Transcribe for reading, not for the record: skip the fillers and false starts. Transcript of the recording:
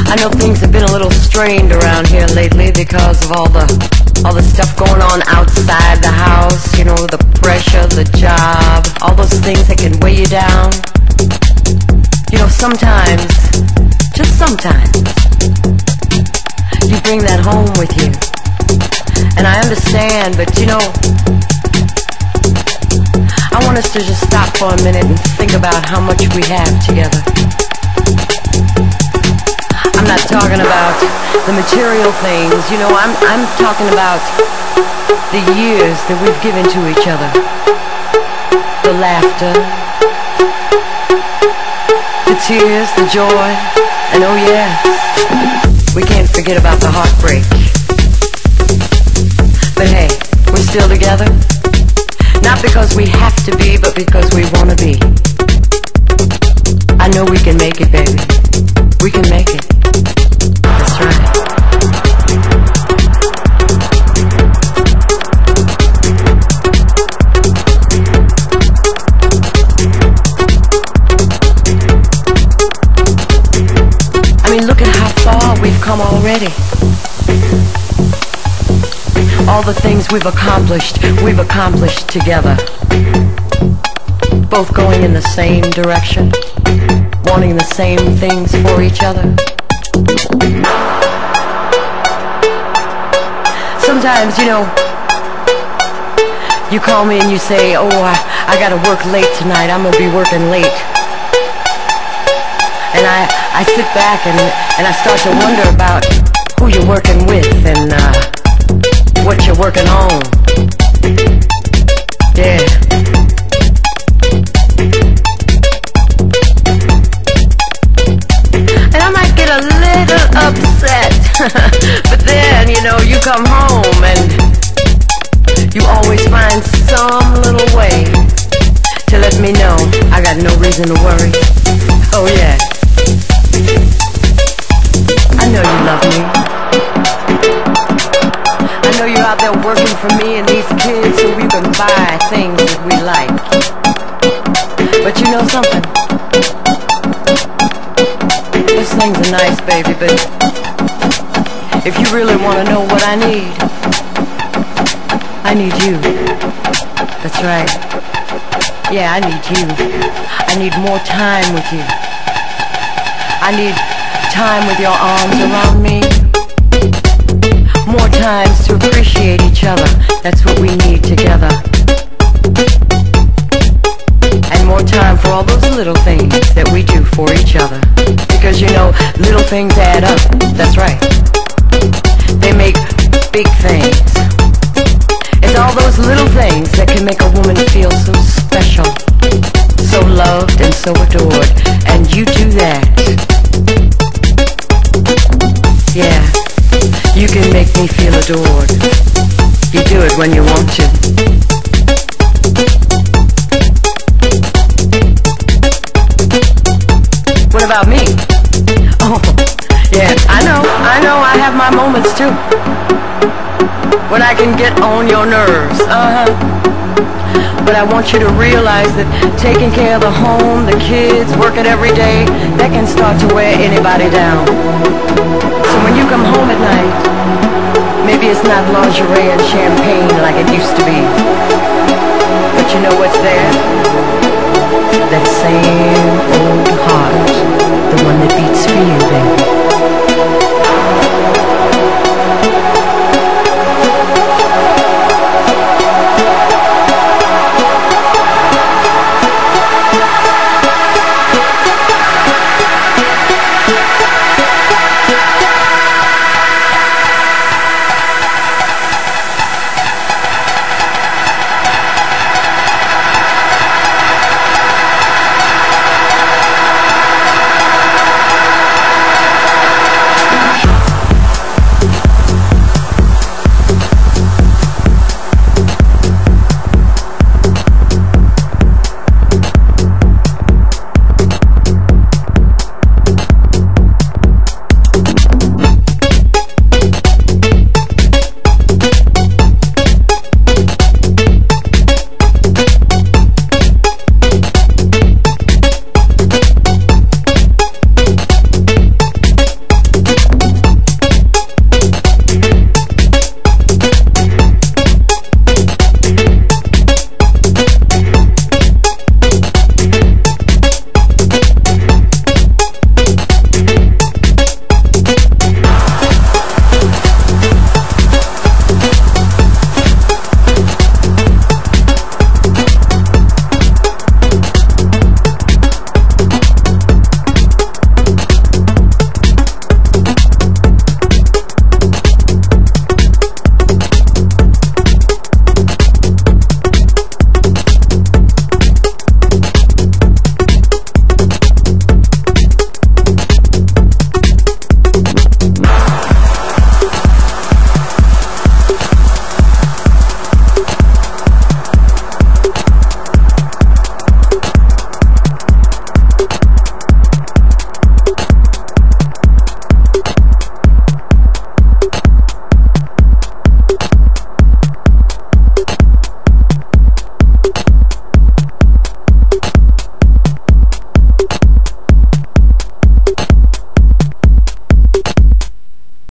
I know things have been a little strained around here lately because of all the stuff going on outside the house, you know, the pressure, the job, all those things that can weigh you down. You know, sometimes, just sometimes, you bring that home with you. And I understand, but you know, I want us to just stop for a minute and think about how much we have together. I'm not talking about the material things, you know, I'm talking about the years that we've given to each other. The laughter, the tears, the joy, and oh yes, we can't forget about the heartbreak. But hey, we're still together, not because we have to be, but because we want to be. I know we can make it, baby. We can make it. That's right. I mean, look at how far we've come already. All the things we've accomplished together. Both going in the same direction, wanting the same things for each other. Sometimes, you know, you call me and you say, oh, I gotta work late tonight, I'm gonna be working late. And I sit back and I start to wonder about who you're working with and what you're working on. Yeah. And I might get a little upset, but then, you know, you come home and you always find some little way to let me know I got no reason to worry. Oh yeah, I know you love me. I know you're out there working for me and these kids so we can buy things that we like. But you know something? Those things are nice, baby, but if you really want to know what I need you. That's right. Yeah, I need you. I need more time with you. I need time with your arms around me. More times to appreciate each other. That's what we need together. And more time for all those little things that we do for each other. Because you know, little things add up. That's right. They make big things. It's all those little things that can make a woman feel so special, so loved and so adored. And you do that. Yeah, you can make me feel adored. You do it when you want to. What about me? Oh, yeah, I know, I have my moments too. When I can get on your nerves, But I want you to realize that taking care of the home, the kids, working every day, that can start to wear anybody down.